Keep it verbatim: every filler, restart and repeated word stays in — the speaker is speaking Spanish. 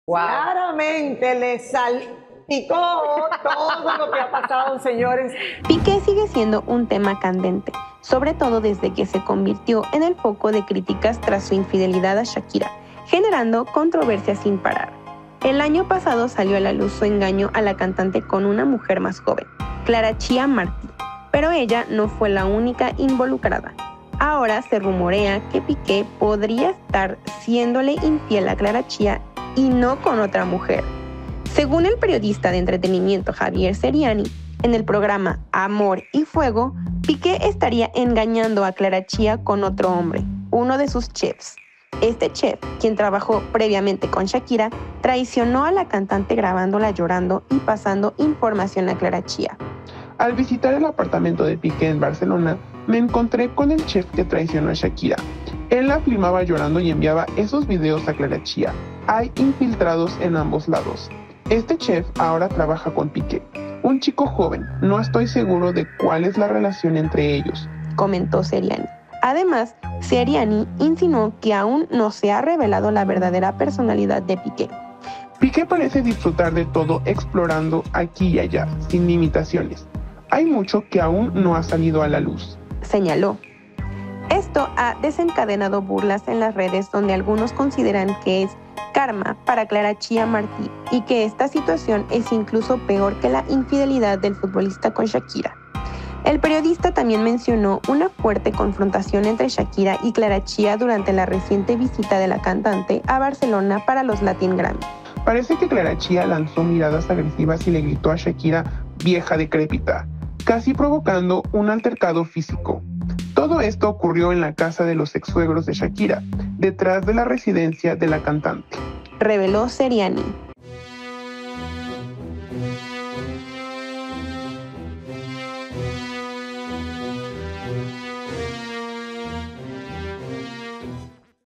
Wow. Claramente le salpicó todo lo que ha pasado, señores. Piqué sigue siendo un tema candente, sobre todo desde que se convirtió en el foco de críticas tras su infidelidad a Shakira, generando controversia sin parar. El año pasado salió a la luz su engaño a la cantante con una mujer más joven, Clara Chía Martí, pero ella no fue la única involucrada. Ahora se rumorea que Piqué podría estar siéndole infiel a Clara Chía y no con otra mujer. Según el periodista de entretenimiento Javier Seriani, en el programa Amor y Fuego, Piqué estaría engañando a Clara Chía con otro hombre, uno de sus chefs. Este chef, quien trabajó previamente con Shakira, traicionó a la cantante grabándola llorando y pasando información a Clara Chía. Al visitar el apartamento de Piqué en Barcelona, me encontré con el chef que traicionó a Shakira. Él la filmaba llorando y enviaba esos videos a Clara Chía. Hay infiltrados en ambos lados. Este chef ahora trabaja con Piqué, un chico joven. No estoy seguro de cuál es la relación entre ellos, comentó Seriani. Además, Seriani insinuó que aún no se ha revelado la verdadera personalidad de Piqué. Piqué parece disfrutar de todo explorando aquí y allá, sin limitaciones. Hay mucho que aún no ha salido a la luz, señaló. Esto ha desencadenado burlas en las redes donde algunos consideran que es karma para Clara Chía Martí y que esta situación es incluso peor que la infidelidad del futbolista con Shakira. El periodista también mencionó una fuerte confrontación entre Shakira y Clara Chía durante la reciente visita de la cantante a Barcelona para los Latin Grammy. Parece que Clara Chía lanzó miradas agresivas y le gritó a Shakira vieja decrépita, casi provocando un altercado físico. Todo esto ocurrió en la casa de los ex-suegros de Shakira, detrás de la residencia de la cantante, reveló Seriani.